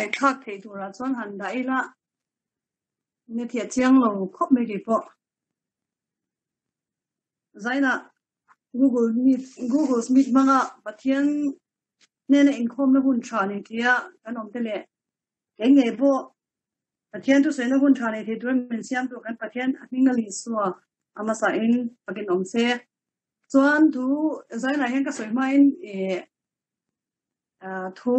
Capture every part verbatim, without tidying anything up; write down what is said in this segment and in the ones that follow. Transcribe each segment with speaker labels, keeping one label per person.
Speaker 1: ngày khác thì tụi ra chọn hành đại là nên thiệt chiang lâu khóc mấy cái bộ giải là Google Meet Google Meet mga pathian nên income nó hun trả này thì à cái ông tên lệ cái ngày bộ pathian tu sẽ nó hun trả này thì tụi mình xem tụi cái pathian mình là lý số ama sa in pakin ông sẽ chọn tu giải là hiện cái sợi mai à thu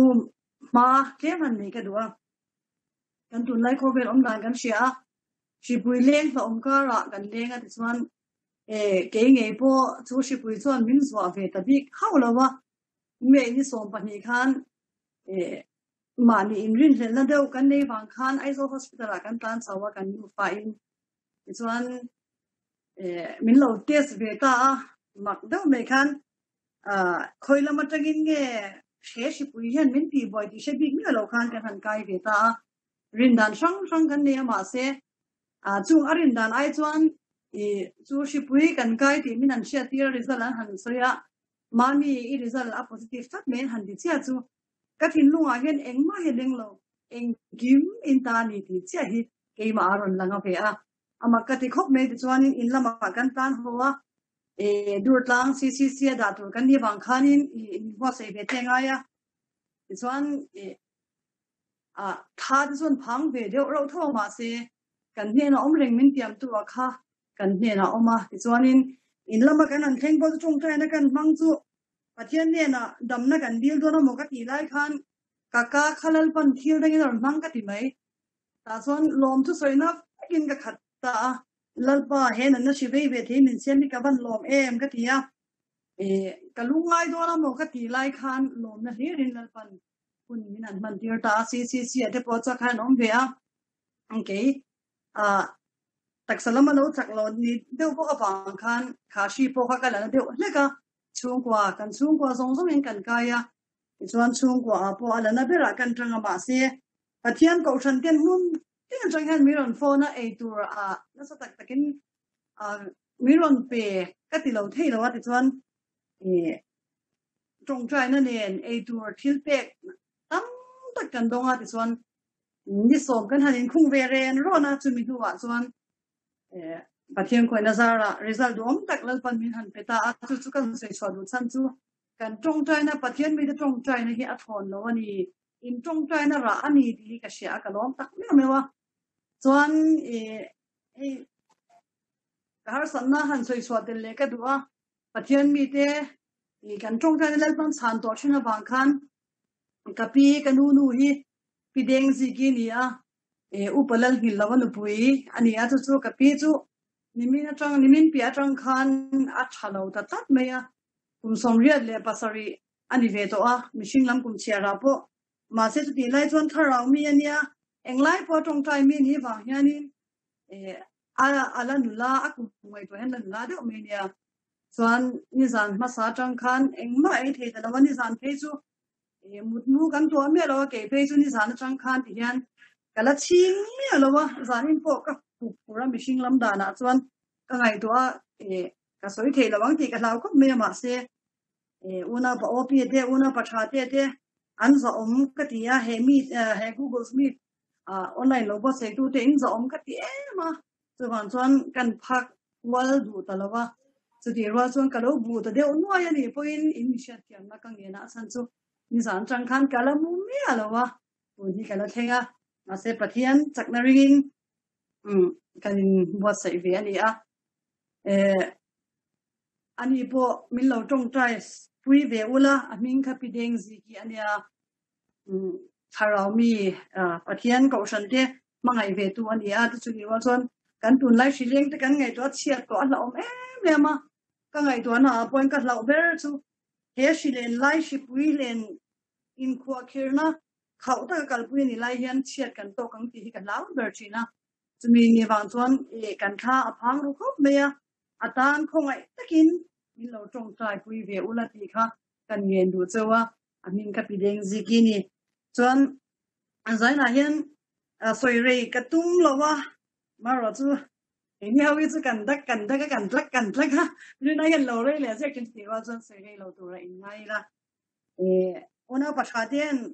Speaker 1: mà cái phần này cái đóกันตุนไล่โควิดอมดานกันเสียชิบุยเลี้ยงต่อองค์การะกันเลี้ยงกันที่ส่วนเออเก่งไงพอชูชิบุยส่วนมินสวาเฟตบีเข้าแล้วว่าเมื่อนี่ส่งปัญหาคันเออมานี่อินรินเห็นแล้วเดียวกันในบางคันไอโซฮอสพิทอลกันตานสาวกันอยู่ฝ่ายที่ส่วนเออมินเราเทสเวต้ามักเดียวไม่คันอ่าคอยละมาจังกินเงี้ยเชื่อชิบุยเห็นมินปีบ่อยที่เชื่อบิ๊กเมื่อเราคันกันทันกายเวต้ารินดานช่างช่างกันเนี่ยมาเสอ่าจุงอรินดานไอจวนอีจูชิปุยกันไกที่มินันเชียตีริซัลหันสยามามีอีริซัลอัพโพซิทีฟทัดเมนหันดิเชียจูกัทินลุงอาเห็นเองมาเห็นเองเราเองกิมอินตานีที่เชียฮิเกมาอารอนลังเอาไปอ่ะอามากัติคบเมดิจวนอินละมากันตันหัวเอดูดลังซีซีเซียดาตุกันนี่บางคันอินอินว่าเสพเตงไงอ่ะดิจวนเออ่าถ้าที่ส่วนพังไปเดี๋ยวเราโทรมาสิกันเนี่ยนะอมเร่งมินเตรียมตัวค่ะกันเนี่ยนะออกมาที่ส่วนนี้อินละมากันนั่นเข่งพอจะจงใจนะกันบางจุประเทศเนี่ยนะดำนะกันดีลตัวน้ำมันก็ตีไล่คันกากาขลัลปันทิวได้ยินหรือมั่งก็ตีไหมแต่ส่วนลมทุกส่วนนะกินกับขัดตาลัลปะเห็นนั่นนะชีวิตเวทีมินเสียมีกับบันลมเอ็มก็ตีอ่ะเอ๋กับลุงไล่ตัวน้ำมันก็ตีไล่คันลมนะเฮรินลัลปันคุณมินันมันเดียร์ตาซีซีซีเดี๋ยวพอจะขันน้องเบียโอเคอ่าแต่สลัมมันรู้จักเรานี่เดี๋ยวพวกบางคันขาชีพวกกันแล้วเดี๋ยวเล็กอะช่วงกว่ากันช่วงกว่าสองสามเดือนกันกายอะส่วนช่วงกว่าพออะไรนะเบรักันจังมาเสียประเทศเกาหลีเตียนมุ่งเตียนจังหันมิรอนโฟนะไอตัวอ่ะแล้วสักตะกินอ่ามิรอนเปย์ก็ติดเราเที่ยวว่าติดส่วนเออตรงใจนั่นเองไอตัวทิลเปกตั้งแต่กันตรงอ่ะที่ส่วนนี่ส่งกันหันคุ้งเวรนรอนะจุดมีตัวส่วนเอ่อประเทศคนน่าจะละ result ดวงตักแล้วปันมีหันไปตาจุดจุดกันใส่ชอดูชั้นจูกันตรงใจนะประเทศไม่ได้ตรงใจนะที่อัฐอนแล้ววันนี้อินตรงใจนะละอันนี้ดีกับเสียกันล้อมตักไม่ไม่ว่าส่วนเอ่อไอ้การสันนะหันใส่ชอเดลเล็กก็ดูว่าประเทศมีแต่กันตรงใจแล้วปันสานตัวชินะบางคันกับพี่กันนู่นนี่พี่เด้งสิกินี่อ่ะเอออุปลังหินละวันปุยอันนี้อาจจะจู่กับพี่จู่นิมินจังนิมินพี่จังคันอัดฮัลโหลตัดตัดไหมอ่ะคุณสมเรียดเลยภาษารีอันนี้เวตัวอ่ะมิชิงลำกุมเชียร์ปะมาเสร็จที่ไล่จวนทารามีอันเนี้ยเอ็งไล่พอตรงใจมีนี่บางอย่างนี่เอออะไรอะไรนุลาอักมวยตัวเห็นนุลาเดี๋ยวมีเนี่ยส่วนนิสานมาสาจังคันเอ็งไม่ไอ้เทแต่ละวันนิสานเพจู่เออมุดมูกันตัวเมื่อเราเก็บไปจนนิสานจังคันที่ยันกันละชิงเมื่อเราว่าสานิพวกก็ผูกผูกมิชิงลำดานะส่วนก็ไงตัวเออก็สวยเทระวังที่กันเราก็ไม่มาเสียเอออุณาปอพีเดอุณาปชาเตเดอันสอมก็ที่ยาเฮมีเออเฮกูเกิลมีอ่าออนไลน์เราบอกเสกตัวเต็งสอมก็ที่เอมาส่วนส่วนกันพักวันดูแต่ละว่าสุดที่ว่าส่วนกันเราบูแต่เดี๋ยวน้อยนี่พออินอินิชิเทียมนักกันเงินนะสันสุนิสานจังคันกะละมุมเมียละวะวันนี้กะละเทงะมาเสประเทียนจักนาริงอืมกันบัวใส่เวียนี่อ่ะเอออันนี้พอมินเราจงใจปุยเวอุละอันมิงคับปีเดงซีกีอันเนี้ยอืมถ้าเรามีอ่าประเทียนเก่าฉันเดมังไงเวตัวอันนี้อ่ะที่สุดที่ว่าส่วนกันตุนไล่ชิเลี้ยงแต่กันไงตัวเชียดก็อันเราเอ๊ะเมียมาก็ไงตัวน่ะปอยกันเราเบอร์ซูเฮชิเลนไล่ชิปุยเลนอินคัวเคิร์นะเขาตั้งกัลปุยนี่ไล่ยันเชียดกันโตกังตีกันแล้วเบอร์ชีนะจะมีในบางส่วนเอกันค่าอพังรู้ครบเมียอาตานคงไอ้ตะกินมีเราจงใจปุยเวอุลตีค่ะกันเงินดูเจ้าว่าอันนี้กับปีเดงซิกินี่ส่วนอันใจน่ะยันอ่าสวยเรยกระตุ้งเราว่ามาเราจูเห็นเขาวิจกันดักกันดักกันดักกันดักฮะหรือนั่นยันเราเลยเลยเสียกันที่ว่าส่วนสวยเรยเราตัวเองไงล่ะเออวันนั้นประชาเดียน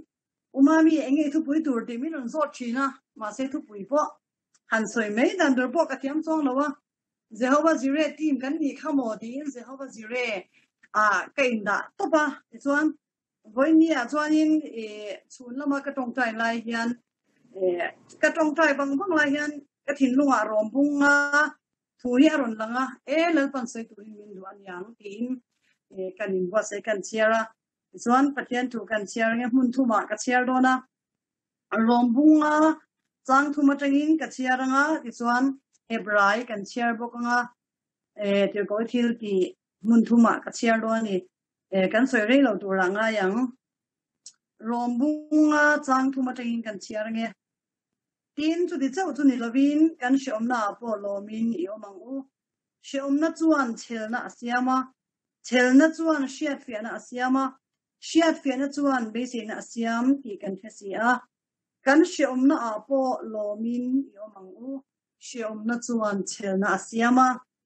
Speaker 1: umami enge thu pui tur ti mi ron so china ma se thu pui po han soi mei dan dur po ka tiam song lo wa Jehovah Jireh team kan ni khamo di Jehovah Jireh a kain da to pa chuan voi ni a chuan in e chun lama ka tong tai lai hian e ka tong tai bang bang lai hian ka thin lunga rom bunga thu hi aron langa e lal pan sei turin min du an yang tin e kanin wa se kan chiara chuan pathian thu kan chiar nge mun thu ma ka chiar do na rom bunga chang thu ma tangin ka chiar nga ti chuan hebrai kan chiar bok nga e te ko thil ti mun thu ma ka chiar do ni e kan soi rei lo tur nga yang rom bunga chang thu ma tangin kan chiar nge tin chu di chau chu ni lovin kan shom na po lo min i omang u shom na chuan chel na asiama chel na chuan shiat fi na asiama shiat fi na chuan be se na asiam ti kan thesia kan shom na a po lo min i omang u shom na chuan chel na asiama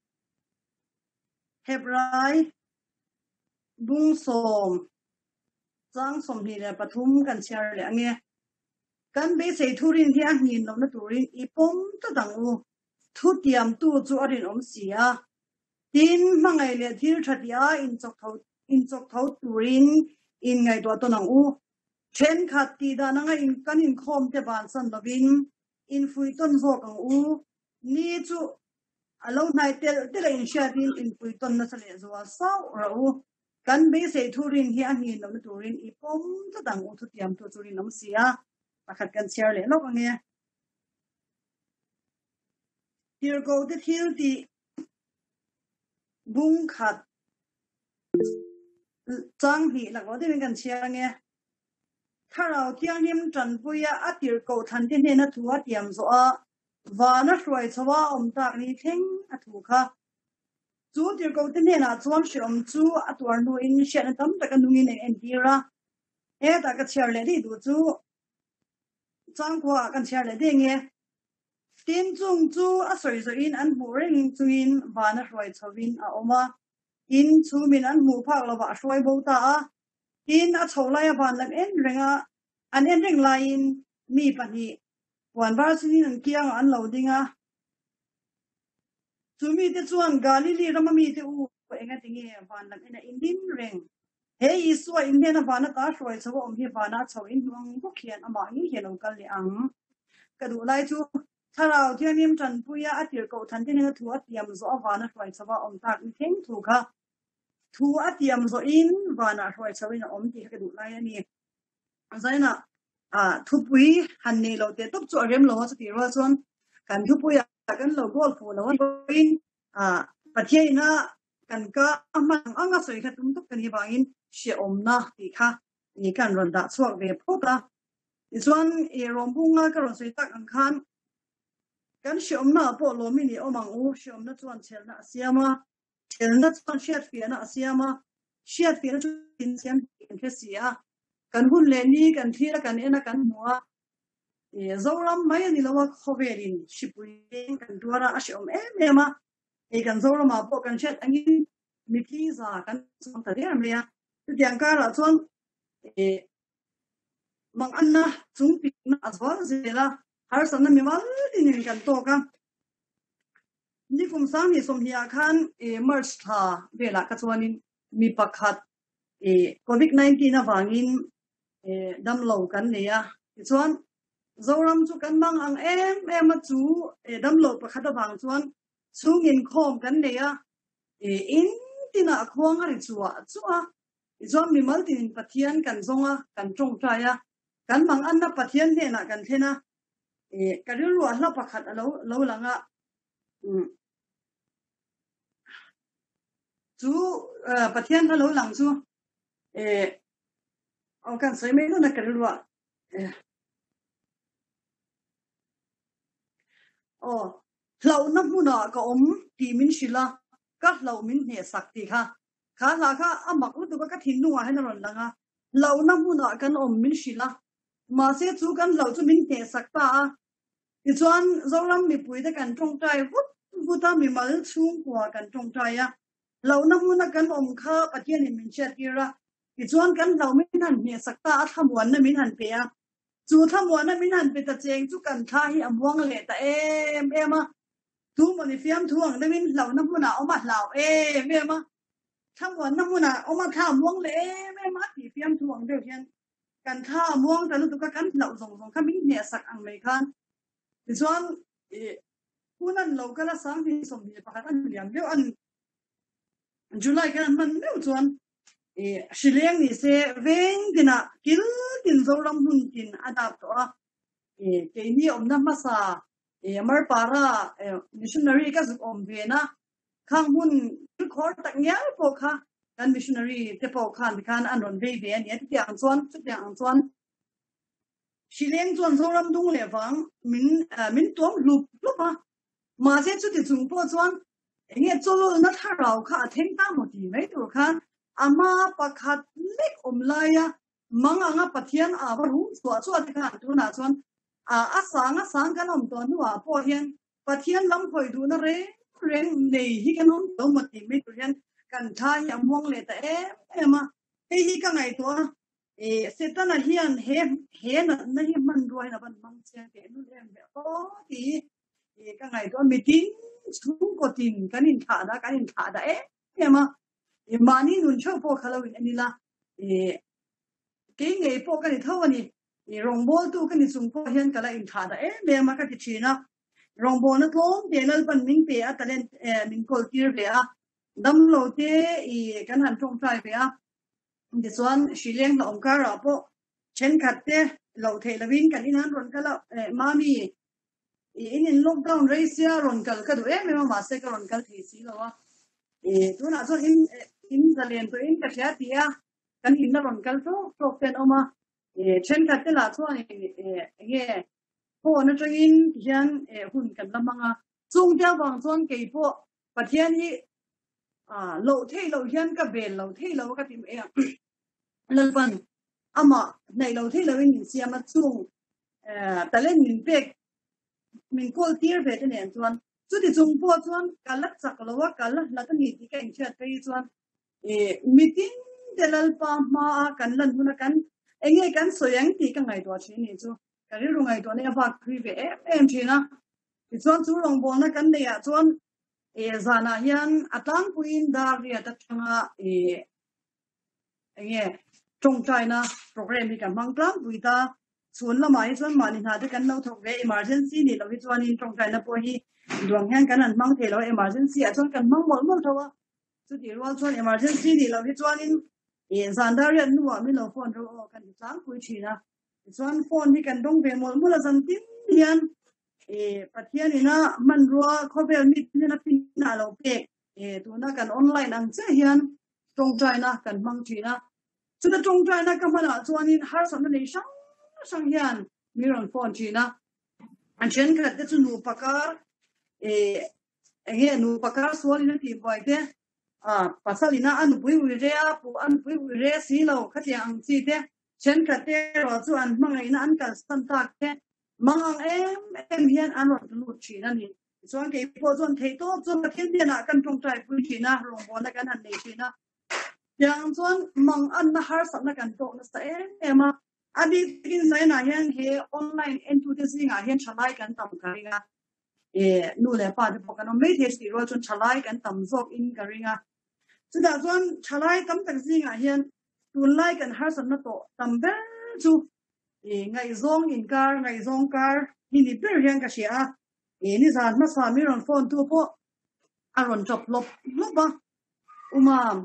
Speaker 1: hebrai bung som chang som ni le pathum kan char le ange kan be sei thurin thia nin no na turin ipom ta dang u thu tiam tu chu arin om sia tin mangai le thil thatia in chok thau in chok thau turin in ngai to to nang u chen khat ti da na in kan in khom te ban san lovin in fui ton zo kang u ni chu alo nai tel tel in sha tin in fui ton na sale zo sa ra u kan be sei thurin hi an nin no na turin ipom ta dang u thu tiam tu churin om sia pakhat kan share le lo nge tir go the thil ti bung khat chang hi la go de kan share nge tharau tiang him tran puya atir ko than tin ne na thuwa tiam zo a wa na hroi chawa om tak ni theng a thu kha chu tir ko tin ne na chuan shom chu atwar nu in shen tam tak nu in en tira e ta ka share le ri du chu chang kwa kan share le de nge tin chung chu a soi zo in an mu ring chu in wa na hroi chawin a oma in chu min an mu phak lo ba hroi bo ta a in a cholai ban lam en renga an en reng lain mi pani wan bar sin an kiang an loadinga chumi te chuan galili rama mi te u enga tingi ban lam ena indin reng he iswa in hena bana ta hroi chaw om hi bana chaw in hong ko khian ama hi helo kal le ang kadu lai chu tharau thianim tran puya atir ko than tin thu atiam zo bana hroi chaw om tak ni theng thu kha thu atiam zo in bana hroi chawin om ti kadu lai ani zaina a thu pui han ni lo te top chu rem lo cha ti ro chon kan thu puya kan lo gol fu lo in a pathiaina kan ka amang anga soi kha tum tuk kan hi bangin she om na ti kha ni kan ron da chuak ve phota i chuan e rom bunga ka ron soi tak ang khan kan she om na po lo mi ni omang u she om na chuan chel na asiama chel na chuan shiat fi na asiama shiat fi na chu tin siam in thesia kan hun le ni kan thira kan ena kan muwa e zoram mai ni lawa khoverin shipui kan duara a she om em ema e kan zoram ma po kan chat angin miki za kan som ta der mea tiang ka ra chuan e mang anna chung pi na azwa zela har sanna mi mal din kan to ka ni kum sam ni som hia khan e march tha vela ka chuanin mi pakhat e covid nineteen na wangin e dam lo kan ne ya chuan zoram chu kan mang ang em em chu e dam lo pakhat bang chuan chungin khom kan ne ya e in tina khwang ari chuwa chuwa izom mi mal tin pathian kan zonga kan tong traya kan mang anna pathian ne na kan thena e kariru ahla pakhat alo lo langa um chu pathian alo lang chu e au kan sai me no na kariru e o hlau na huna ka om ti min shila ka hlau min he sakti kha kha la kha amak lu tu ka thin nuwa hen ron langa hlau na huna kan om min shila ma se chu kan hlau chu min he sakta a ti chuan zoram mi pui da kan tong tai vut vuta mi mal chung kwa kan tong tai ya hlau na huna kan om kha pathian min chat tira thì chuan kan lo min han mi sakta a thamuan na min han pe a chu thamuan na min han pe ta cheng chu kan tha hi amwang le ta em em a thu mani fiam thuang na min lo na huna oma lau em em a thamuan na huna oma tha amwang le em em a ti fiam thuang de hian kan tha amwang ta lu tu ka kan lo zong zong kha min ne sak ang mai khan ti chuan e hunan lo kala sang hi som hi pakhat an liam leo an July kan man leo chuan e shileng ni se veng dina kil tin zoram hun tin adap to a e ke ni om na masa e amar para missionary ka zu om ve na khang hun khor tak nya po kha kan missionary te po khan khan an ron ve ve ni ti ang chuan chu ti ang chuan shileng chuan zoram dung le wang min min tom lup lup a ma se chu ti chung po chuan nge cholo na tharau kha theng ta mo ti mai tur khan ama pakhat lek omlaya manga nga pathian a ru chua chua ti khan tu na chuan a asanga sang kan om to nuwa po hian pathian lam khoi du na re reng nei hi kan om to mo ti mai tur hian kan tha yam wang le ta e ema he hi ka ngai to e setana hian he he na na hi man roi na ban mang che ke nu em be o ti e ka ngai to meeting chung ko tin kan in tha da kan in tha da e ema e mani nun chho po khalawin anila e ke ngei po kan i thawani e rongbol tu kan i chung po hian kala in tha da e me ma ka ti thina rongbol na thom tenal ban ming pe a talent e min kol tir ve a dam lo te e kan han thong trai ve a this one shileng la omkara po chen khatte lo the lawin kan in han ron kala mami in in lockdown race ron kal ka du e me ma se ka ron kal thi si lo wa e tu na so in in zalen to in ka thia tia kan in na ron kal to to ten oma e chen khatte la chuan e nge po na tringin hian e hun kan lamanga chung dia wang chuan ke po pathian hi a lo thei lo hian ka bel lo thei lo ka tim e lalban ama nei lo thei lo in siama chung eh talen min pek min kol tir ve te nen chuan chu ti chung po chuan kalat chak lowa kalat la ta ni ti ka in chat pe chuan e meeting delal pa ma kan lan huna kan enge kan soyang ti ka ngai to chi ni chu ka ri ru ngai to ne ba kri ve em thina ti chuan chu rong bo na kan ne ya chuan e zana hian atang puin da ria ta thanga e enge trong china program hi kan mang tlang buita chuan lama hi chuan mani na te kan lo thok ve emergency ni lo hi chuan in trong china po hi duang hian kan an mang the lo emergency a chuan kan mang mol mol thawa chu ti rual chuan emergency ni lo hi chuan in e zandaria nuwa mi lo phone ro kan tlang pui thina chuan phone hi kan dong ve mol mol a zan tin hian e pathian ina man ruwa khobel mit ni na pin na lo pe e tu na kan online ang che hian trong china kan mang thina chu ta trong china ka mana chuan in har sam nei sang sang hian miron phone thina an chen khat te chu nu pakar e enge nu pakar suali na ti boy te a pasalina an pui wi re a pu an pui wi re si lo khati ang chi te chen khat te ro chu an mangai na an kal stan tak te mangang em em hian an ro lu chi na ni chuan ke po chuan thei to chuan ka thien dia na kan tong trai pui thina rong bo na kan han nei thina yang chuan mang an na har sak na kan to na sa em ema adi tin sai na hian he online into this thing a hian chalai kan tam karinga e nu le pa de pokan me the sti ro chun chalai kan tam zok in karinga chuda chuan chalai tam tak zing a hian tun lai kan har san na to tam be chu e ngai zong in kar ngai zong kar ni ni ber hian ka sia e ni zan ma sa mi ron phone tu po aron chop lop loba umam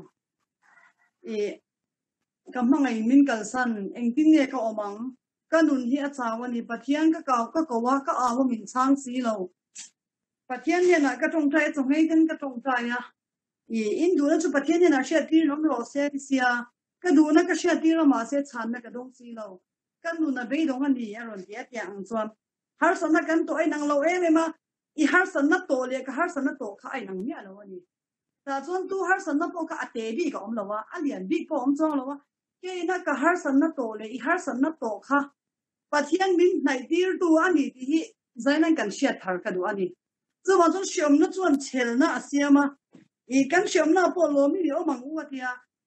Speaker 1: e kamangai min kalsan engtin ne ka omang kanun hi achawani pathian ka kaw ka kowa ka awo min chang si lo pathian ne na ka tong trai chongai kan ka tong trai ya e indu na chu pathian ne na sha ti rom ro se sia ka du na ka sha ti ro ma se chan na ka dong si lo kan nu na be dong ani ya ron dia tia ang chuan har san na kan to ai nang lo em ema i har san na to le ka har san na to kha ai nang mi alo ani ta chuan tu har san na po ka ate bi ka om lo wa alian bi po om chong lo wa ke na ka har san na to le i har san na to kha pathian min nai tir tu ani ti hi zainan kan sha thar ka du ani chu ma chu shiom na chuan chel na asiama i kan shiom na po lo mi o mang u atia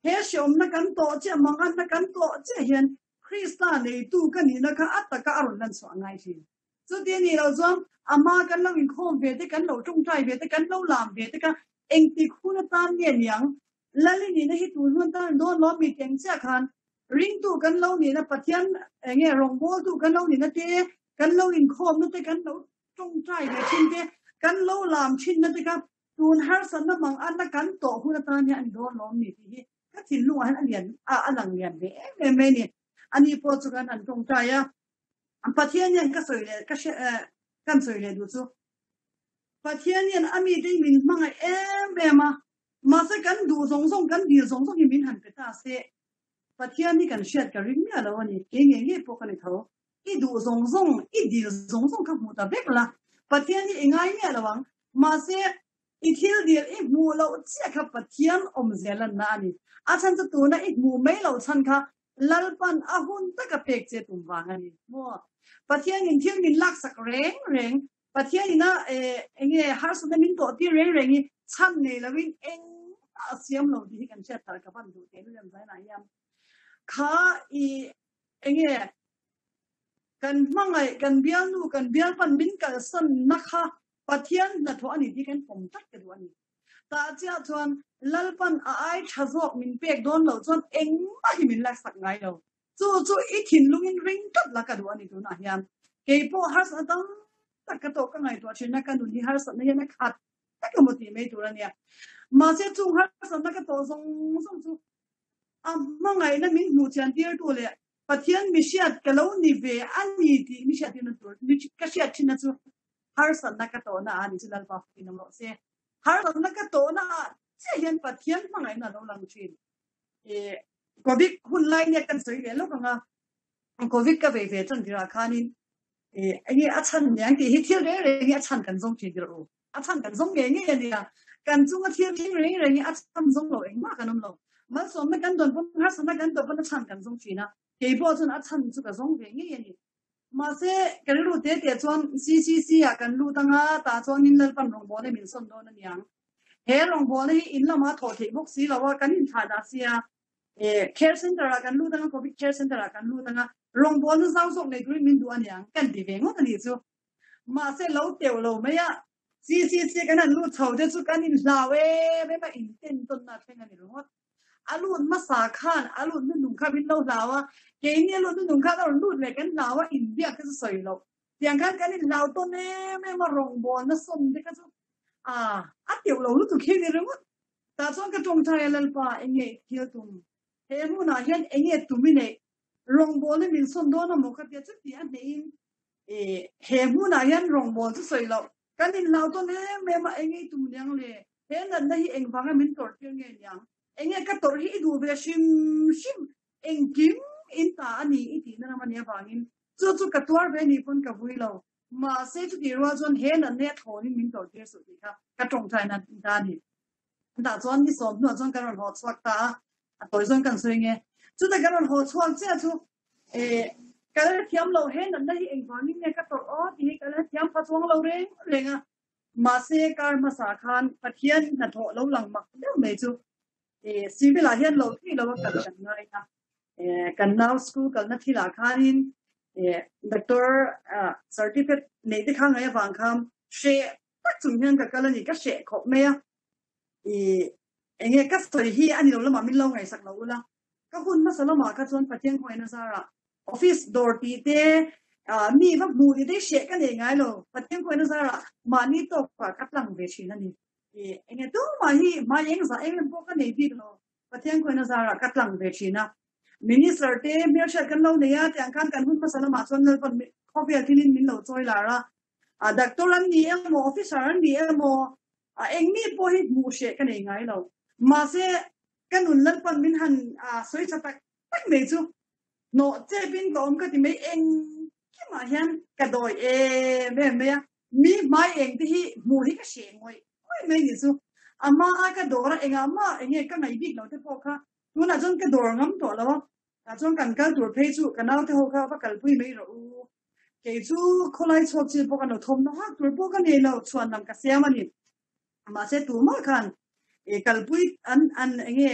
Speaker 1: เฮชอมนักกันโตเจ้ามังอันนักกันโตเจ้าเห็นคริสต์ในตู้กันนี่นะคะอัตตะกะอรุณนั่นสวงไงทีสุดที่นี่เราจะอามากันเราอินโคมเวทีกันเราจงใจเวทีกันเราลามเวทีกันเองติคุณตามเนี่ยยังแล้วนี่นะฮิตุนวันตาโดนล้อมีเก่งเสียคันริงตู้กันเรานี่นะปัจจัยเงี้ยรองโบตู้กันเรานี่นะเจ้กันเราอินโคมนั่นเจ้กันเราจงใจเวทีเจ้กันเราลามชินนั่นเจ้าตูนฮาร์สันนั่นมังอันนักกันโตคุณตามเนี่ยอันโดนล้อมีที่ก็ทิ้งลูกอันอันเรียนอ่ะอันหลังเรียนเว้เว้ไม่เนี่ยอันนี้พอจุกันอันจงใจอ่ะอันปัจจัยเนี่ยก็สวยเลยก็เชื่อกันสวยเลยดูสิปัจจัยเนี่ยอันมีได้มินมังเอ็มเบมามาสักกันดูสงสงกันดีสงสงที่มินหันไปตาเสปัจจัยนี่กันเชื่อกันริมเนี่ยแล้ววันนี้เก่งเงี้ยพวกกันเขาอีดูสงสงอีดีสงสงกับหมูตาเบกละปัจจัยนี่เองไงเนี่ยระวังมาเสอีเที่ยวเดียวอีหมูเราเจ้าขับปัจจัยอมเซลันนานี่อาจารย์จะตัวนั้นอีหมูไม่เราฉันค่ะลัลปันอาหุนตะกับเพกเจตุมวางอันนี้มัวปัจจัยนี่เที่ยวนี่ลักสักเร่งเร่งปัจจัยนี่นะเออเงี้ยฮาร์สุดมินตัวที่เร่งเร่งนี่ฉันเนี่ยแล้ววิ่งเองอาเซียมเราที่กันเชื่อตากับพันดูเต็มเรื่องใจไหนยังข้าอีเงี้ยกันมั่งไงกันเบี้ยนูกันเบี้ยปันบินกันสันนะคะปัจจัยนั่นทั่วนี่ที่กันผมตัดกันดูอันนี้แต่เจ้าชวนลัลปันไอ้ชาซอกมินเปียกโดนเราชวนเองไม่มินลักสักไงเราจู่จู่อีถิ่นลุงอินริงตัดละกันดูอันนี้ดูนะยังเกี่ยวกับฮาร์สันตั้งตัดกระโตกกันไงตัวชินนักกันดูนี่ฮาร์สันนี่นักขัดแต่ก็ไม่ตีไม่ตัวเนี่ยมาเสียจุงฮาร์สันนักกระโตทรงทรงจู่อ่ะมั่งไงนั่นมินหูเชียนเดียร์ตัวเลยปัจจัยมิเชียดกันแล้วนี่เวอันนี้ที่มิเชียดที่นั่นตัวมิก็เชียดที่นั่นจู่ฮาร์สันนักกระโตน่ะอันนี้จะลัลปาฟินน้ำเราเสียฮาร์สันนักกระโตน่ะเสียเห็นปัจจัยมั่งไงนั่นเราลังชินเอ่อโควิดหุ่นไล่เนี่ยกันสวยเลยลูกงาโควิดก็ไปเวทันที่ราคานี้เอ่อไอ้เนี่ยอาชันอย่างที่ฮิตเที่ยวเรื่อยๆเนี่ยอาชันกันส่งที่เดียวอาชันกันส่งเงี้ยเนี่ยเนี่ยกันส่งเที่ยวเที่ยวเรื่อยๆเนี่ยอาชันส่งเราเองมากกันน้ำเรามันส่งไม่กันโดนพวกฮาร์สันไม่กันโดนพวกอาชันกันส่งที่นะเกี่ยวกับจนอาชันสุดก็ส่งเงี้ยเนี่ยมาเสกันรู้เดี๋ยวเดี๋ยวจวนซีซีซีอ่ะกันรู้ตั้งอ่ะตาจวนนินเล่ปันลงบอลเนี่ยมินส่งโดนนั่นยังเฮลงบอลเนี่ยอินละมาถอดที่พวกสีเราว่ากันอินถ่ายดาเซียเอ่อ care center กันรู้ตั้งอ่ะ covid care center กันรู้ตั้งอ่ะลงบอลเนี่ยสาวส่งในกลุ่มมินดูอันยังกันดีเองว่ากันนี่จู่มาเสเราเตียวเราไม่อะซีซีซีกันนั่นรู้เท่าเดี๋ยวจู่กันอินลาเว่ไม่มาอินเต้นต้นนัดเป็นกันนี่รู้ว่าอารุณมาสาขานอารุณนั่นหนุ่มข้าพินเราลาวะเกนี่อารุณนั่นหนุ่มข้าเราลุ้นเลยกันลาวะอินเดียก็จะสวยเราเสียงกันกันนี่ลาวต้นเนี่ยไม่มาลงบอลนะส่งเด็กก็จะอ่าอัดเดียวเรารู้ตัวแค่นี้รู้ว่าแต่ส่วนกระจงไทยลัลปาเองเนี่ยเที่ยวตุ่มเฮ้ยมูน่าเห็นเองเนี่ยตุ่มนี่ลงบอลเนี่ยมินส่งโดนนะมุขเดียจุดที่อันนี้เอ่อเฮ้ยมูน่าเห็นลงบอลจะสวยเรากันนี่ลาวต้นเนี่ยไม่มาเองเนี่ยตุ่มยังเลยเฮ้ยนั่นได้เองฟังให้มินตัวเที่ยวเงี้ยยังเองก็ตัวที่ดูเบชิมชิมเองกิมอินตาอันนี้อีทีนั่นมันเนี่ยบางินจู่จู่กตัวเบนี่คนกับวิโลมาเสียจุดที่ว่าจนเห็นนั่นเนี่ยทอนี่มินตัวเที่ยวสุดที่ครับกระจงใจนั่นตานี่แต่จนที่สอนหนูจนกันหัวสวักตาตัวจนกันสวยเงี้ยจุดที่กันหัวสวักเจ้าจู่เอ่อกันเทียมเราเห็นนั่นได้เองบางินเนี่ยก็ตัวอ๋อที่กันเทียมพัดวงเราเร่งเร่งอ่ะมาเสียการมาสาขานปะเทียนนั่นทอเราหลังมักเดี๋ยวไม่จู่เออซีวิลาเห็นเราที่เราก็กันกันไงนะเออกันนาวสกูลกันนัดที่ราคานินเออด็อกเตอร์อ่า certificate ในที่ข้างไงบางคำเชื่อตักจุนเห็นกับกันนี่ก็เชื่อขบไหมอ่ะเออเองก็สวยที่อันนี้เราละมาไม่เล่าไงสักเราละก็คุณมาสละมาก็จนปัจจัยหอยนะซาร่าออฟฟิศดอร์ตีเตอ่ามีว่ามูนี่ได้เชื่อกันยังไงล่ะปัจจัยหอยนะซาร่ามานี่ตกปากกัดหลังเวชีนั่นนี่เออเองตัวมาฮีมาเองซะเองเป็นพวกกันนี่ดีกันปัจจัยคนน่ะซาระกัดหลังเวทีนะมินิสเตอร์เต้เมียเชื่อกันเราเนี่ยแต่อังคารกันหุ่นมาสละมาจนเงินคนคอฟฟี่ที่นี่มินเราจอยลาระอ่าดักตัวนั้นนี่เองโมออฟฟิศนั้นนี่เองโมอ่าเองนี่พอฮิตมูเชื่อกันยังไงเรามาเสกันหุ่นนั้นคนมินหันอ่าสวยจัดตั้งไม่จู่โนเจ็บินก็อมก็ที่ไม่เองที่มาเห็นกระโดดเอเม่เม่มีไม่เองที่มูที่ก็เชื่อมวยไม่ไม่ยิ่งจู่อาม่าก็โดนเองอาม่าเองก็ไม่บิ๊กเราที่พอค่ะดูน่าจนก็โดนงั้นตัวแล้วน่าจนกันก็ตัวเพจูกันเอาที่หัวเขาว่ากันปุ้ยไม่รู้เกี่ยจูคนไล่ชดจีบพวกกันเราทมนะตัวพวกกันเนี่ยเราชวนนำกระเสียมันนี่มาเสตัวมากันเอกันปุ้ยอันอันเอง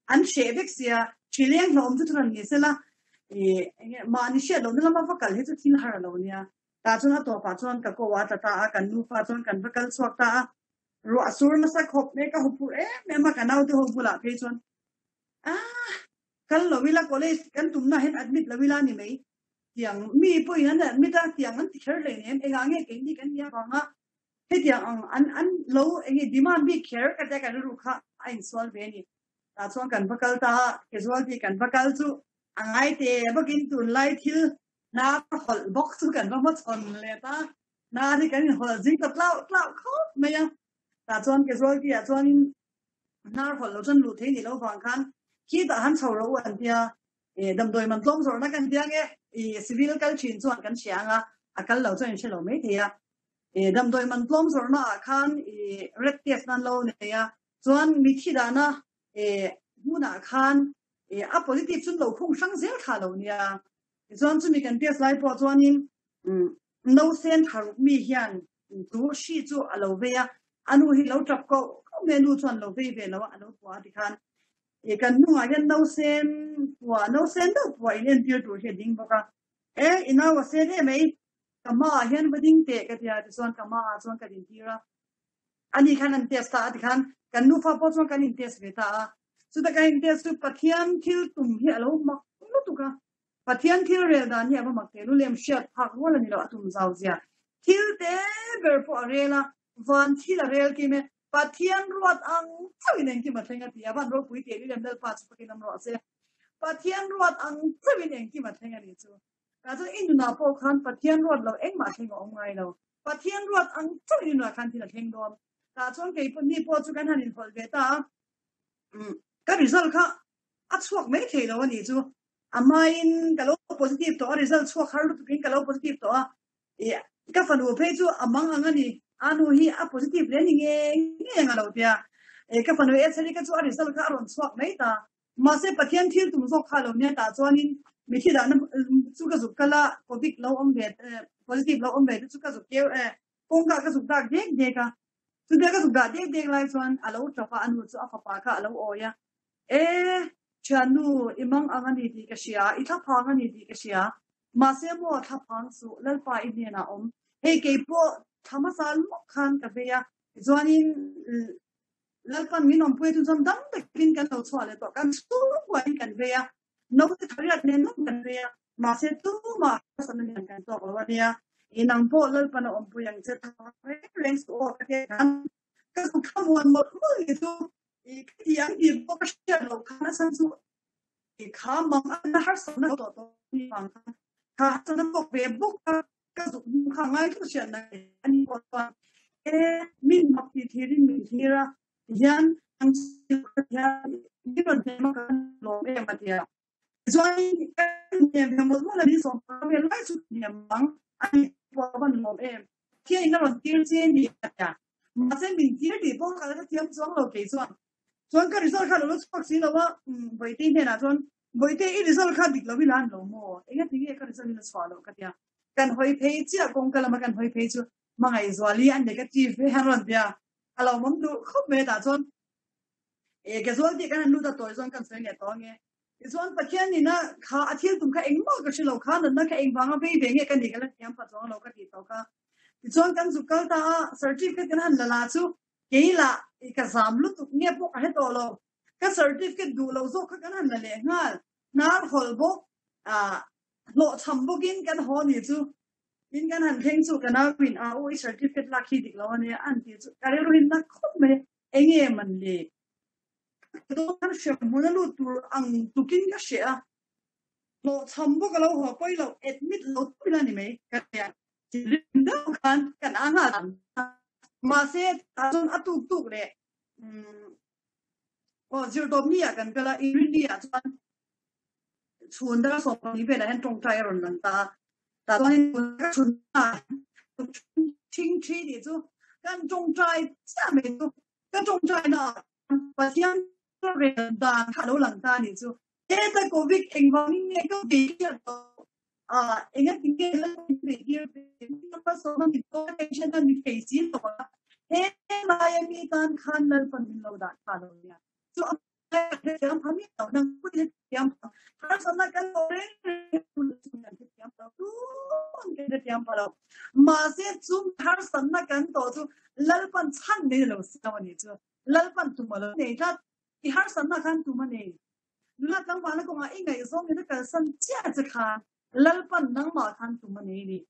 Speaker 1: อันเชฟเอ็กเซียชิเลียงลมทุกทันนี่เสละเออมานิเชียลมนั่นละมาฟักกันให้ทุกทิ้งหาเราเนี่ยตาจนตัวปัจจุบันก็ว่าตาตากันนูปัจจุบันกันฟักกันสวกตารัวสูรมาสักหกเนี่ยก็หุบปุเอ๊ะแม่มากันเอาที่หุบปุละเพจวนอ่ากันเราเวลาก็เลยกันตุ่มน่าเห็นอัดมิดเราเวลานี่ไหมเตียงมีปุ่ยนั่นแหละมิดาเตียงนั้นที่เชื่อเลยเนี่ยเองอ่างเงี้ยเก่งดีกันเนี่ยฟังอ่ะให้เตียงอันอันเราเองดีมันมีแคร์กันแต่กันรู้ค่ะไอ้สวลเวนี่ตาส่วนกันพักกันตาเกสวลที่กันพักกันจู่อังไงเตะบักินตุนไล่ทิลน้าหอลบ็อกซ์กันว่ามาชนเลยตาน้าที่กันหอลจิงตัดเล่าเล่าเขาไม่ยังตาส่วนเกสวลที่อ่ะส่วนน้าหอลเราจนรู้ที่นี่เราฟังกันคิดแต่หันเฉาเราอันเดียเอดำโดยมันต้มส่วนนักกันเดียงเอสิวิลกันชินส่วนกันเชียงอ่ะอาการเราจะยังเชื่อเราไม่เทียเอดำโดยมันต้มส่วนนักกันเอเรตเทียสนั่นเราเนี่ยส่วนมิถิดานะเอหูนักกันเออ positive จนเราคงช่างเสียขาเราเนี่ยส่วนจะมีกันเทียสไลฟ์พอส่วนนี้อืมเราเส้นทางมีเฮียนตัวชีจูเราเวียอันนู้นเราจับก็เมนูส่วนเราเวียเราอันนู้นตัวที่กันเอกันนู่นยังเราเส้นว่าเราเส้นเราว่าเรียนเดียวตัวเฮดิ้งบอกว่าเอออินาว่าเส้นเอไม่ก็มาเห็นว่าดิ้งเตะกันที่อาส่วนก็มาส่วนกันดิ้งที่ระอันนี้กันอันเทียสตาที่กันกันนู่นฟ้าพอส่วนกันอินเทียสเวตาสุดท้ายอินเทียสสุดปัทยันทิลตุ่มเฮเรามักนู่นตุกันปัทยันทิลเรียลดานเนี่ยว่ามักเทลุเลียมเชียดพักว่าเรานี่เราตุ่มเจ้าเสียทิลเตเบอร์พอเรียละวันที่เราเรียลกี่เมปัทยันรวดอังเท่านั้นที่มาเทงกันที่อาบันเราคุยเตะเรื่องเดินป่าสุดที่น้ำร้อนเสียปัทยันรวดอังเท่านั้นที่มาเทงกันนี่จู่แต่ถ้าอินดูนาโปคันปัทยันรวดเราเอ็งมาเทงเอาไงเราปัทยันรวดอังเท่านั้นเราคันที่เราเทงโดนแต่ช่วงเกี่ยวกับนี่พอจุกันหันอินฟอลเวต้าอืมก็ริซัลค่ะอัดช่วงไม่เทแล้ววันนี้จู่อามาอินก็เราโพสิทีฟตัวริซัลช่วงฮาร์ดตุกินก็เราโพสิทีฟตัวเอ๊ะก็ฟันว่าเพจจู่อามังอังนี่อันนู้นฮีอ่ะโพสิทีฟเลยนี่ไงนี่ยังเราเดียเอ๊ะก็ฟันว่าเอสเอลิก็จู่ริซัลค่ะอารมณ์ช่วงไม่ตามาเสพปัทยันทิลตุ่มส่งข่าวเนี่ยตาจวนนี้ไม่คิดว่านั่นสุกสุกก็ละโควิดเราอมเวทเอ่อโพสิทีฟเราอมเวทสุกสุกเกี่ยวเอ่อคงก็สุกได้เด็กเด็กอ่ะสุดท้ายก็สุกได้เด็กเด็กไลฟ์ส่วนอาเราจะฟ้าอันนู้นจะเอาฟ้าค่ะอาเราโอ้ยเอ๊ะฉันนู้อิมังอังนี่ดีก็เชียอีทับพังอันนี้ดีก็เชียมาเสพว่าทับพังสุแล้วไปอินเดียนะอมเฮ้ยเก็บพวกธรรมศาสตร์มุขคันกับเบียส่วนนี้แล้วปันมีน้องพูดถึงจำดังแต่กินกันเราชอบเลยต่อกันสู้กว่ากันเบียนกที่ทำให้เนี่ยนกกันเบียมาเสพตู้มาสนับสนุนกันต่อว่าเนี่ยอีนังโปแล้วปันอมพูยังจะทำให้เร่งสู้กันก็สุขมวลหมดมือตัวอีกที่ยังอีกพวกเชื่อเราข้าศึกสู้อีกข้ามังอันนั้นหาสนับต่อตัวนี้ฟังข้าสนับพวกเว็บบุ๊กก็สุขข้างไงทุกเชื่อในอันนี้ว่าเอ๊ะมินมักที่ที่ริมที่ระยันอังสิยันที่เราเจอมากันโลเอมาเดียส่วนเนี่ยเป็นหมดว่าเราส่งไปไล่สุดเนี่ยมังอันนี้ว่าวันโลเอที่ไอ้นั่นที่เจนี่อ่ะมาเส้นบินที่ดีพวกเขาจะเทียมส่งเราเกี่ยส่วนส่วนการริซอลค่ะเราส่งสิ่งเราว่าอืมไปที่เนี่ยนะส่วนไปที่อีริซอลค่ะดิเราวิลานเราโม่เองที่การริซอลนี่สวาเรากันเนี่ยกันหอยเพย์จีอะกงกันละมากันหอยเพย์จูมาไงสวาลีอันเด็กจีฟให้ฮันรันเดียเรามั่งดูคบเมตาส่วนเอกส่วนที่กันดูตัวส่วนกันเสียเนี่ยตัวเงี้ยส่วนปัจจัยนี่นะข้าอาทิตย์ตุ้มข้าเองมากก็ชิลเราข้านั่นนะข้าเองฟังไปเบ่งเงี้ยกันดีกันแล้วยังปัจจุบันเราก็ติดต่อข้าส่วนกันสุขตา certificate กันหันละลาจูเกี่ยละอีกสามลุตุเงี้ยพวกให้ตัวเราก็ certificate ดูเราสุขกันหันละเลยงั้นน่าหอลบุกอ่าโลทำบุกินกันหอนี่จูกินกันหันเพ่งจูกันนะวินอาโอ้ย certificate ลักขี้ดิเราเนี่ยอันที่จูการเรียนนักคบเมเองเงี้ยมันเลยตัวนั้นเชื่อมันรู้ตัวอังตุกินก็เชื่อเราทำพวกเราหัวไปเราเอ็ดมิดเราตุกินนี่ไหมกันเนี่ยจิลินดากันกันอ่างอ่ะมาเสพตาจนอัตุกตุกเลยอืมโอ้จิลตัวมีอ่ะกันก็ละอินเดียจนชวนได้สองนี้เป็นอะไรตรงใจร้อนนั่นตาแต่ตอนนี้ก็ชวนอ่ะทิ้งทีดิจูกันตรงใจจะไม่จูกันตรงใจนะปัจจัยก็เรียนด่านข้าเราหลังตานี่จูเอ๊ะแต่โควิดเองวันนี้ก็ดีอ่ะอ่าเองก็ทิ้งเกล้าดีดีมันก็สมมติตัวเองฉันนั่นมีเฟซบุ๊กตัวเอ๊ะมายังมีการคันนั่นเป็นเราด่าข้าเราเนี่ยจู tiang pami tau nang put tiang har sana kan orang tiang tau tu ke tiang palo mase zum har sana kan to tu lalpan chan ne lo sawa ni chu lalpan tu malo ne ta i har sana kan tu mane nula tang pa na ko nga ingai so ne ka san chia cha kha lalpan nang ma kan tu mane ni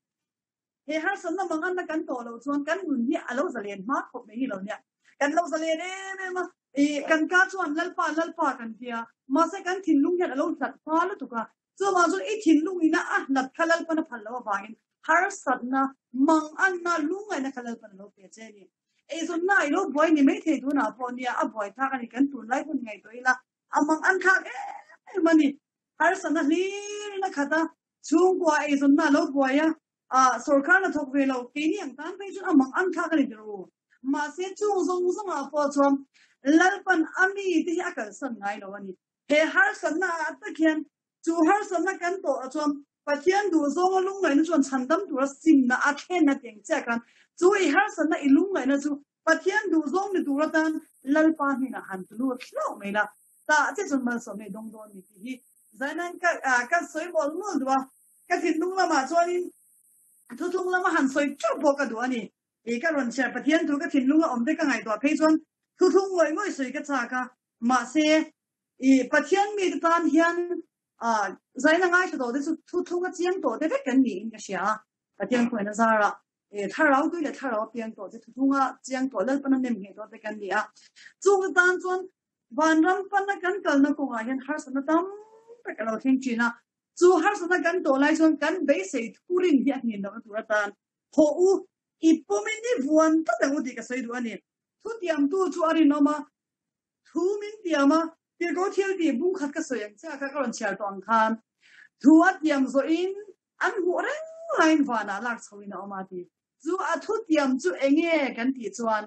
Speaker 1: he har sana mangan na kan to lo chuan kan nun hi alo zalen ma khop ne hi lo nya kan lo zalen e ma e kan ka chuan lalpa lalpa kan tia ma se kan thin lung hian alo sat pa lu tu ka chu ma chu i thin lung ina a nat khalal pa na phal lo bangin har sat na mang an na lung ai na khalal pa lo pe che ni e so na i lo boy ni me the tu na pon nia a boy tha kan kan tu lai kun ngai to ila amang an kha e mani har sat na ni na khata chung kwa e so na lo boy ya a sarkar na thok ve lo ke ni ang tan pe chu amang an kha kan ro ma se chu zong zong a po chom lalpan ami ti akal san ngai lo ani he har san na atakian chu har san na kan to chom pathian du zong lung ngai na chon chandam tu sim na a khen na teng cha kan chu i har san na i lung ngai na chu pathian du zong ni tu ra tan lalpa ni na han tu lu khlo me la ta che chon ma so me dong don ni ti zainan ka ka soi bol mo du ba ka tin lung la ma chon thu thung la ma han soi chu bo ka du ani e ka ron cha pathian tu ka tin lung om de ka ngai to pe chon thu thung ngoi ngoi soi ka cha ka ma se e pathian mi tan hian a zaina ngai to de chu thu thung ka chiang to de de kan ni in ka sia pathian khoi na zara e tha rao tu le tha rao piang to de thu thung a chiang to lal pan nem nge to de kan ni a chu tan chon van ram pan na kan kal na ko nga hian har san tam ta ka lo thing chi na chu har san kan to lai chon kan be sei thurin hi ni no tu ra tan ho u i pomini vuan ta dang u di ka sei du ani thu tiam tu chu ari no ma thu min tiama ti go thiel di bung khat ka soyang cha ka ron chial tong khan thu at tiam zo in an hu reng line wana lak chawina oma ti chu a thu tiam chu enge kan ti chuan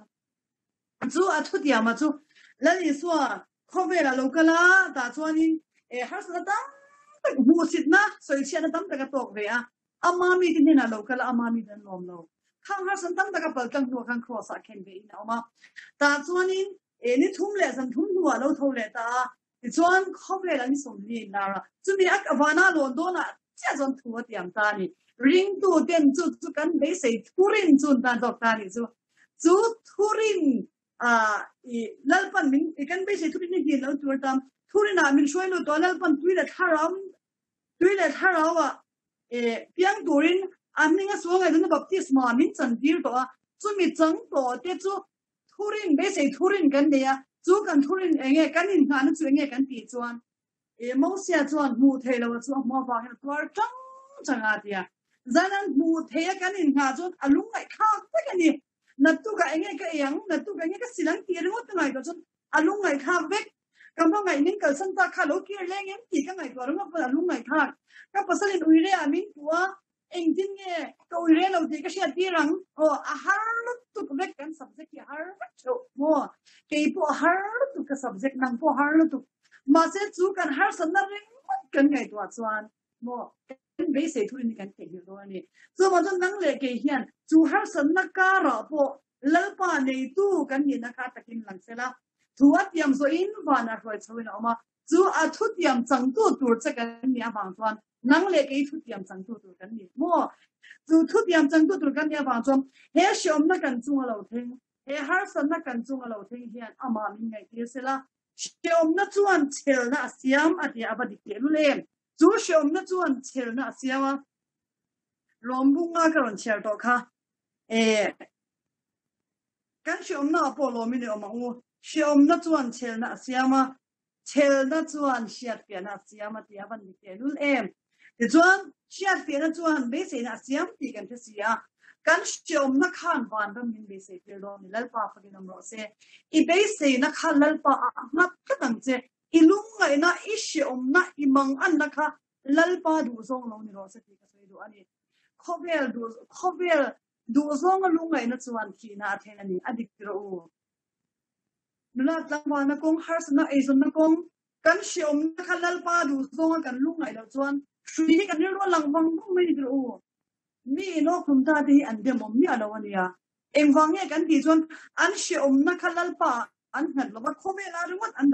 Speaker 1: chu a thu tiam ma chu lani suwa khovela lokala ta chuan in e har sa tam hu sit na soi chian tam ta ka tok ve a ama mi tin na lokala ama mi dan lom lo khang har san tam ta ka pal tang hu khang cross a ken ve ina oma ta chuan in e ni thum le san thum hu a lo tho le ta ti chuan khovela ni som ni na ra chu mi ak avana lon do na cha zon thu tiam ta ni ring tu ten chu chu kan be sei thurin chun ta dok ta ni chu chu thurin a i lalpan min e kan be sei thurin ni hi lo tur tam thurin a min shoi lo to lalpan tui le tharam tui le tharawa e piang turin aminga suanga dun baptisma min chan dir to chu mi chang to te chu thurin be sei thurin kan de ya chu kan thurin enge kan in han chu enge kan ti chuan e mo sia chuan mu thelo chu mo ba hen twar chang changa tia zanan mu theya kan in ha chu alung ngai kha ta kan ni natu ka enge ka yang natu ka enge ka silang ti ro ta ngai to chu alung ngai kha vek kam ba ngai ning kal san ta kha lo ki leng em ti ka ngai to ro ma alung ngai kha ka pasalin uire amin tua engtin nge ko uire lo ti ka sia ti rang o a har tu vek kan subject ki har cho mo ke po har tu ka subject nang po har tu ma se chu kan har san na ring kan ngai to chuan mo kan be se thu ni kan te hi ro ani chu ma chon nang le ke hian chu har san na ka ra po lalpa nei tu kan ni na ka takin lang sela thuat yam zo in van a roi chawin oma chu a thut yam chang tu tur cha kan ni awang chuan nang le ke thut yam chang tu tur kan ni mo chu thut yam chang tu tur kan ni awang chuan he shom na kan chung lo thing he har san na kan chung lo thing hian ama min ngai ti sela shom na chuan chel na siam ati abadi ke lu le chu shom na chuan chel na siama lombunga ka ron chel to kha e kan shom na po lo mi ne oma u shom na chuan chel na siama chel na chuan shiat pe na siama ti aban ni ke lul em ti chuan shiat pe na chuan be se na siam ti kan te sia kan shom na khan van ram min be se pe lo ni lal pa pa ki nam ro se I be se na khan lal pa na ka tang che I lung ngai na I shom na I mang an na kha lal pa du zong lo ni ro se ti ka se du ani khovel du khovel du zong lung ngai na chuan ki na the na ni adik ro nula tlangwa na kong har sana e zon na kong kan shom na khalal pa du zong kan lung ngai lo chuan shui kan ro lang wang bung mai ro mi no khum ta de an de mom mi alo ania eng wang ye kan ti chuan an shom na khalal pa an han lo ba khome la ru an da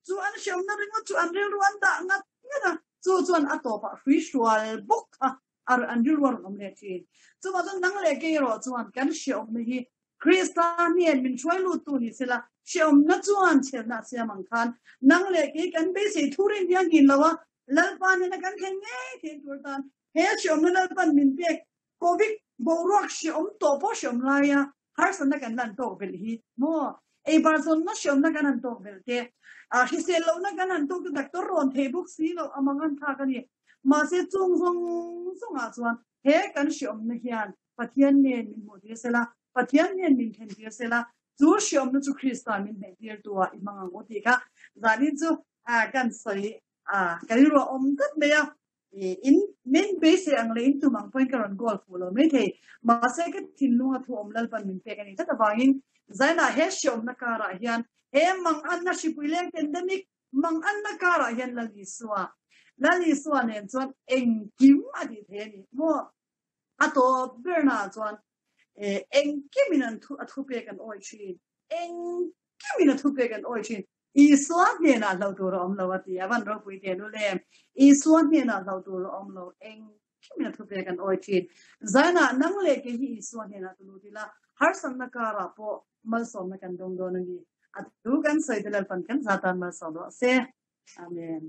Speaker 1: chu an siam na ringo chu an ril ruan da nga nga chu chuan atopa ritual book a ar an ril ruan om le thi chu ma dan nang le ke ro chuan kan siam ni hi Kristanian min choi lu tu ni sila siam na chuan chen na siam ang khan nang le ke kan be se thurin yang gin lawa lalpan na kan khen nge tin tur tan he siam na lalpan min pe covid borak siam to po siam la ya har san na kan lan to bel hi mo e bar zon na siam na kan to bel te a hi se lo na kan to doctor ron the book si lo amangan tha kan ni ma se chung song song a chuan he kan siam na hian pathian ne min mo de sela pathian ne min khen de sela chu siam na chu Krista min ne dir tu a imang ngo ti ka zani chu a kan sai a kan ro om tat me ya in min base ang le into mang point karon golf lo me the ma se ke tin lu a thom lal pan min pe kan ni ta bangin zaina he siam na kara hian he mang an na shipuleng pandemic mang an na kara hian la li suwa la li suwa ne chuan eng kim a di the ni mo ato berna chuan eng kiminan thu athu pe kan oi chin eng kiminan thu pe kan oi chin i suat ne na lo tu rom lo ati avan ro pui te lu le i suat ne na lo tu rom lo eng kiminan thu pe kan oi chin zaina nang le ke hi i suat ne na tu lu dila har san na kara po mal som na kan dong do na ni atu kan sai dilal pan kan zatan ma so do se amen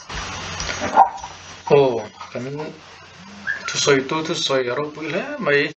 Speaker 2: oh kan tu soi tu tu soi ro pui le mai